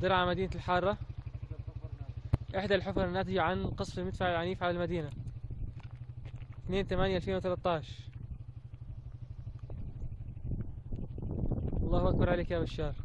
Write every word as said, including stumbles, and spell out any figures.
درعا مدينة الحارة، إحدى الحفر الناتجة عن قصف المدفع العنيف على المدينة، اثنين ثمانية ألفين وثلاثة عشر. الله أكبر عليك يا بشار.